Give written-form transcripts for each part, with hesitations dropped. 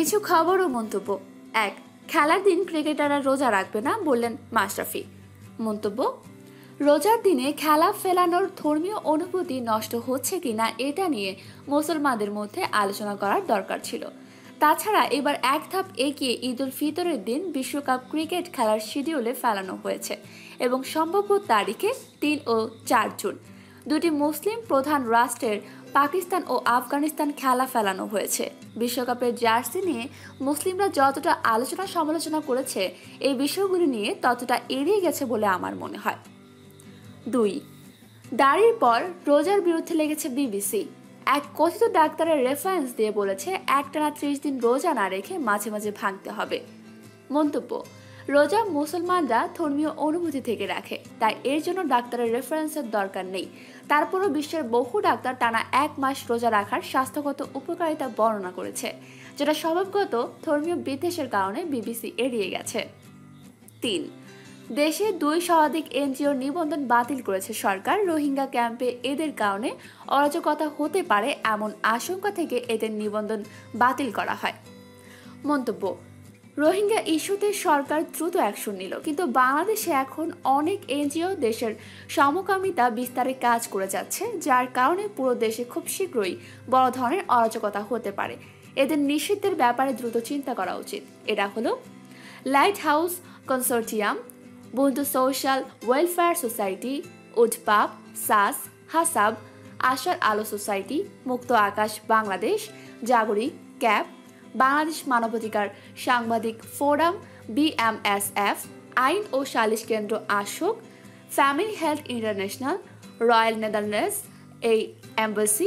কিছু খবর ও মন্তব্য। ১. খেলার দিন ক্রিকেটাররা রোজা রাখবে না বললেন মাশরাফি। মন্তব্য: রোজার দিনে খেলা ফেলানোর ধর্মীয় অনুভূতি নষ্ট হচ্ছে কিনা এটা নিয়ে মুসলমানদের মধ্যে আলোচনা করার দরকার ছিল। তাছাড়া এবার এক ধাপ এগিয়ে ঈদ উল ফিতরের দিন বিশ্বকাপ ক্রিকেট খেলার শিডিউলে ফেলানো হয়েছে এবং সম্ভাব্য তারিখে ৩ ও ৪ জুন দুটি মুসলিম প্রধান রাষ্ট্রের পাকিস্তান ও আফগানিস্তান খেলা ফেলানো হয়েছে। বিশ্বকাপের জার্সি নিয়ে মুসলিমরা যতটা আলোচনা সমালোচনা করেছে এই বিষয়গুলি নিয়ে ততটা এড়িয়ে গেছে বলে আমার মনে হয়। ২. দাড়ির পর রোজার বিরুদ্ধে লেগেছে বিবিসি। এক কথিত ডাক্তারের রেফারেন্স দিয়ে বলেছে একটানা ৩০ দিন রোজা না রেখে মাঝে মাঝে ভাঙতে হবে। মন্তব্য: রোজা মুসলমানরা ধর্মীয় অনুভূতি থেকে রাখে, তাই এর জন্য ডাক্তারের রেফারেন্সের দরকার নেই। তারপরও বিশ্বের বহু ডাক্তার টানা ১ মাস রোজা রাখার স্বাস্থ্যগত উপকারিতা বর্ণনা করেছে, যেটা স্বভাবগত ধর্মীয় বিদ্বেষের কারণে বিবিসি এড়িয়ে গেছে। ৩. দেশে ২ শতাধিক এনজিওর নিবন্ধন বাতিল করেছে সরকার। রোহিঙ্গা ক্যাম্পে এদের কারণে অরাজকতা হতে পারে এমন আশঙ্কা থেকে এদের নিবন্ধন বাতিল করা হয়। মন্তব্য: রোহিঙ্গা ইস্যুতে সরকার দ্রুত অ্যাকশন নিল, কিন্তু বাংলাদেশে এখন অনেক এনজিও দেশের সমকামিতা বিস্তারে কাজ করে যাচ্ছে, যার কারণে পুরো দেশে খুব শীঘ্রই বড় ধরনের অরাজকতা হতে পারে। এদের নিষিদ্ধের ব্যাপারে দ্রুত চিন্তা করা উচিত। এরা হলো লাইট হাউস কনসোর্টিয়াম, বন্ধু সোশ্যাল ওয়েলফেয়ার সোসাইটি, উডপাপ, সাস, হাসাব, আশার আলো সোসাইটি, মুক্ত আকাশ বাংলাদেশ, জাগরিক, ক্যাপ, বাংলাদেশ মানবাধিকার সাংবাদিক ফোরাম, বিএমএসএফ, আইন ও সালিশ কেন্দ্র আশোক, family health international, royal netherlands এই এম্বাসি,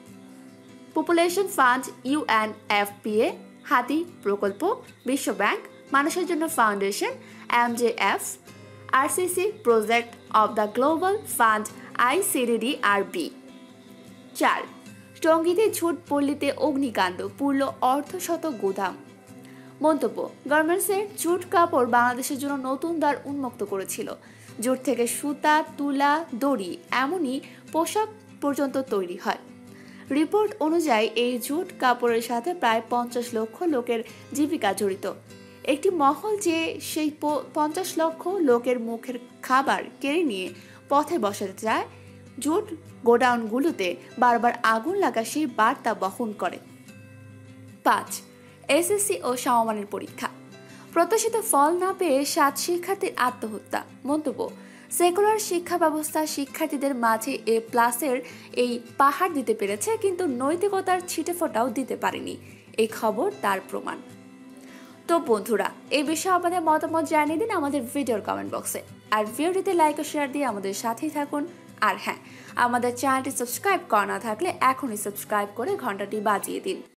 পপুলেশন ফান্ড, ইউএনএফপিএ, হাতি প্রকল্প, বিশ্ব ব্যাংক, মানুষের জন্য foundation, MJF, RCC project of the global fund, ICDDRB. ৪. টঙ্গীতে ঝুট পল্লীতে অগ্নিকাণ্ড, পুড়ল অর্ধশত গোদাম। মন্তব্য: গার্মেন্টসের জুট কাপড় বাংলাদেশের জন্য নতুন দ্বার উন্মুক্ত করেছিল। জুট থেকে সুতা, তুলা, দড়ি এমনই পোশাক পর্যন্ত তৈরি হয়। রিপোর্ট অনুযায়ী এই জুট কাপড়ের সাথে প্রায় ৫০ লক্ষ লোকের জীবিকা জড়িত। একটি মহল যে সেই ৫০ লক্ষ লোকের মুখের খাবার কেড়ে নিয়ে পথে বসাতে চায়, জুট গোডাউনগুলোতে বারবার আগুন লাগা সেই বার্তা বহন করে। ৫. এসএসসি ও সমমানের পরীক্ষা, প্রত্যাশিত ফল না পেয়ে ৭ শিক্ষার্থীর আত্মহত্যা। মন্তব্য: সেকুলার শিক্ষা ব্যবস্থা শিক্ষার্থীদের মাঝে A+-এর এই পাহাড় দিতে পেরেছে, কিন্তু নৈতিকতার ছিটেফোঁটাও দিতে পারেনি। এই খবর তার প্রমাণ। তো বন্ধুরা, এই বিষয়ে আমাদের মতামত জানিয়ে দিন আমাদের ভিডিওর কমেন্ট বক্সে। আর ভিডিওটিতে লাইক ও শেয়ার দিয়ে আমাদের সাথেই থাকুন। আর হ্যাঁ, আমাদের চ্যানেলটি সাবস্ক্রাইব করা না থাকলে এখনই সাবস্ক্রাইব করে ঘন্টাটি বাজিয়ে দিন।